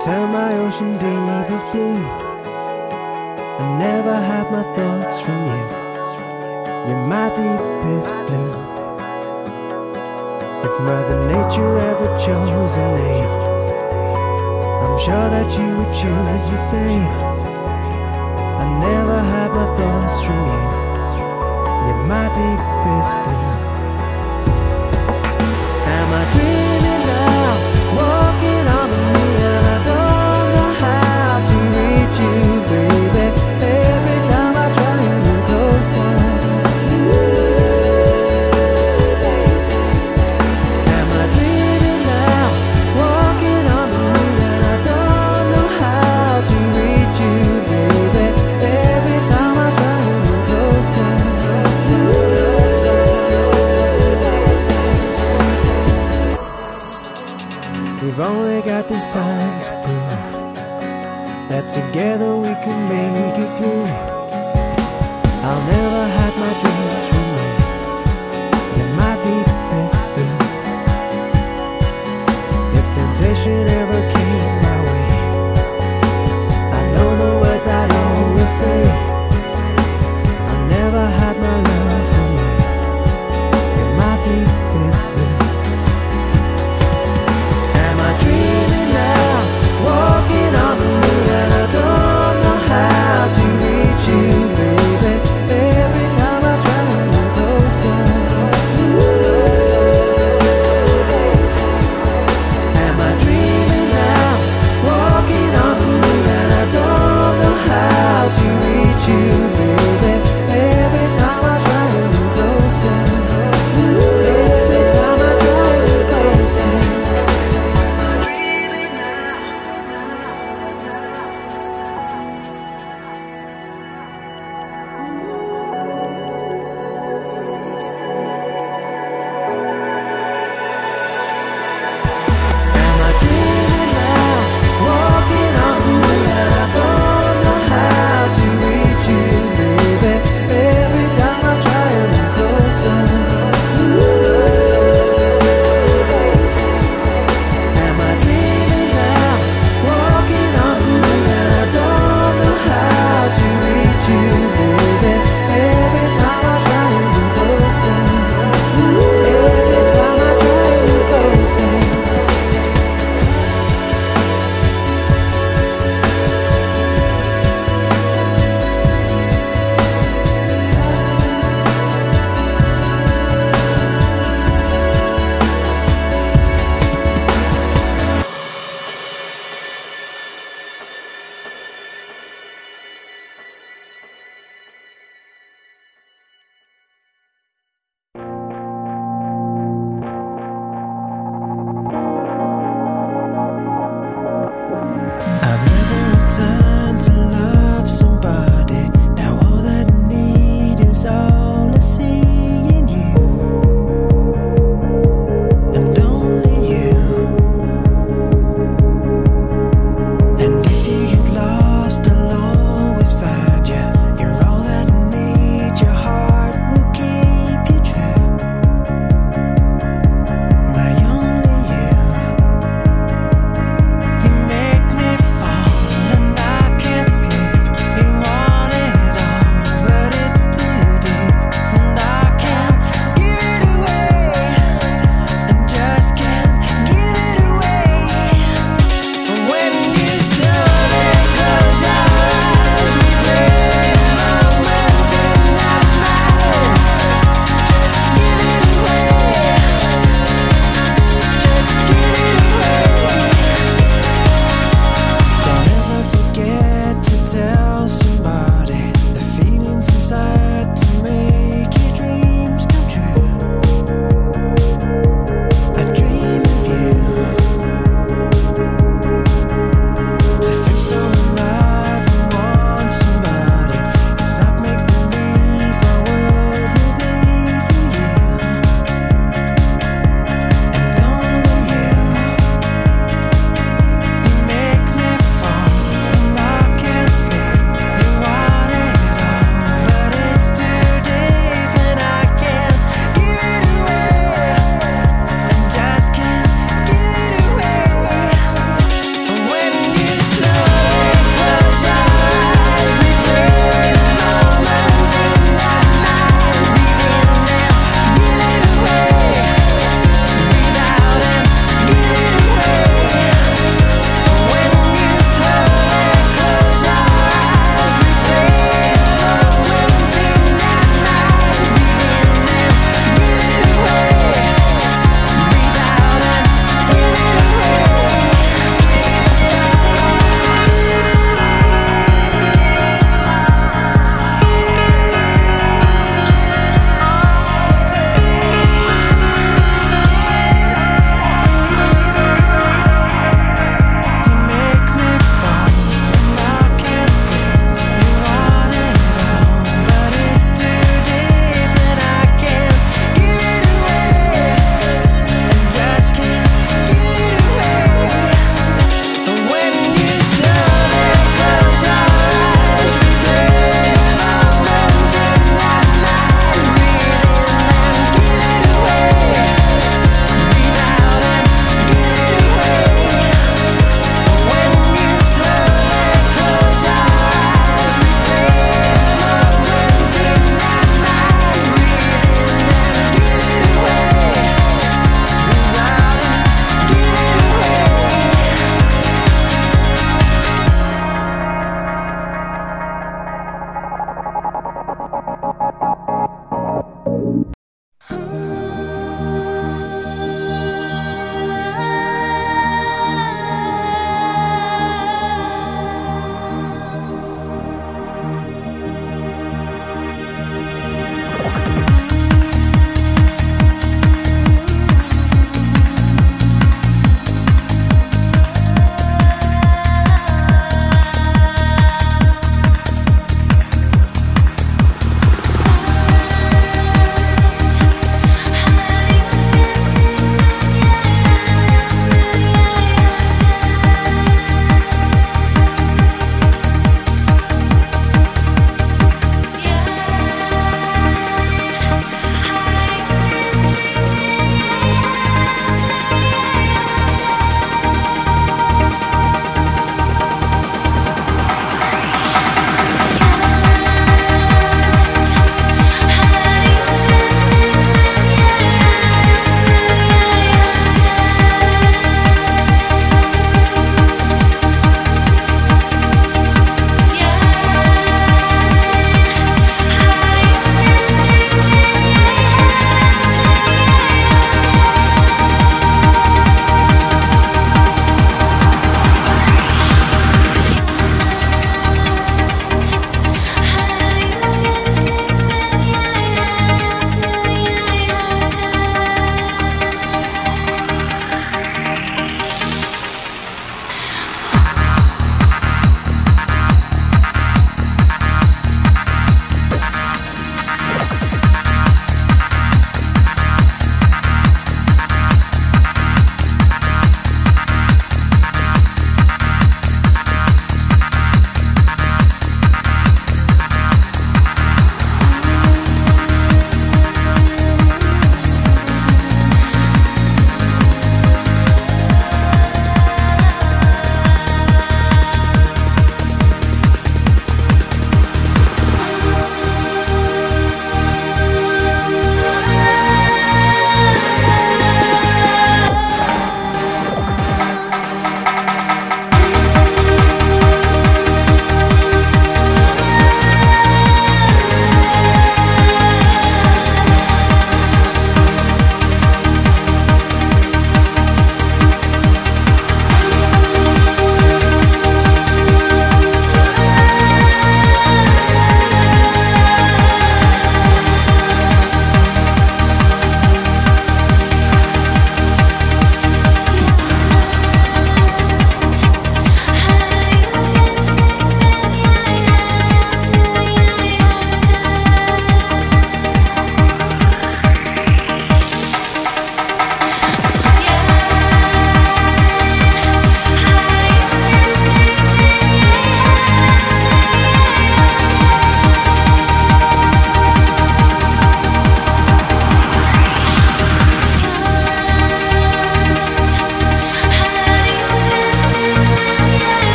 Turn my ocean deepest blue. I never hide my thoughts from you. You're my deepest blue. If Mother Nature ever chose a name, I'm sure that you would choose the same. I never hide my thoughts from you. You're my deepest blue. Am I dreaming now, walking on the moon, and I don't know how to reach you, baby. Every time I try to move closer. Am I dreaming now, walking on the moon, and I don't know how to reach you, baby. Every time I try to move closer. We've only got this time to prove that together we can make it through. I'll never